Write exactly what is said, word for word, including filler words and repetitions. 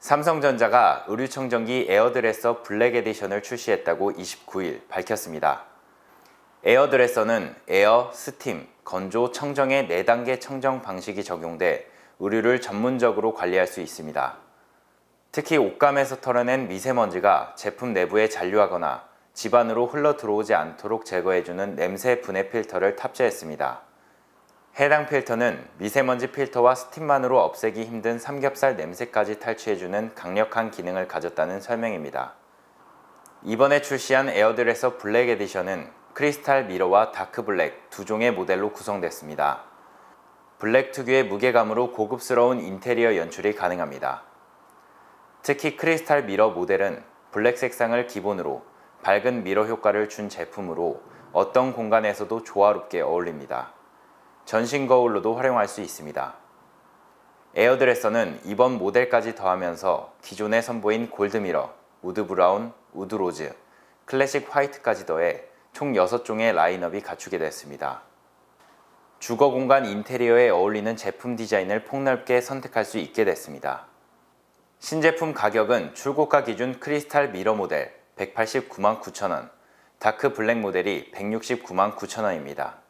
삼성전자가 의류청정기 에어드레서 블랙 에디션을 출시했다고 이십구 일 밝혔습니다. 에어드레서는 에어, 스팀, 건조, 청정의 네 단계 청정 방식이 적용돼 의류를 전문적으로 관리할 수 있습니다. 특히 옷감에서 털어낸 미세먼지가 제품 내부에 잔류하거나 집 안으로 흘러 들어오지 않도록 제거해주는 냄새 분해 필터를 탑재했습니다. 해당 필터는 미세먼지 필터와 스팀만으로 없애기 힘든 삼겹살 냄새까지 탈취해주는 강력한 기능을 가졌다는 설명입니다. 이번에 출시한 에어드레서 블랙 에디션은 크리스탈 미러와 다크 블랙 두 종의 모델로 구성됐습니다. 블랙 특유의 무게감으로 고급스러운 인테리어 연출이 가능합니다. 특히 크리스탈 미러 모델은 블랙 색상을 기본으로 밝은 미러 효과를 준 제품으로 어떤 공간에서도 조화롭게 어울립니다. 전신 거울로도 활용할 수 있습니다. 에어드레서는 이번 모델까지 더하면서 기존에 선보인 골드미러, 우드 브라운, 우드 로즈, 클래식 화이트까지 더해 총 여섯 종의 라인업이 갖추게 됐습니다. 주거 공간 인테리어에 어울리는 제품 디자인을 폭넓게 선택할 수 있게 됐습니다. 신제품 가격은 출고가 기준 크리스탈 미러 모델 백팔십구만 구천 원, 다크 블랙 모델이 백육십구만 구천 원입니다.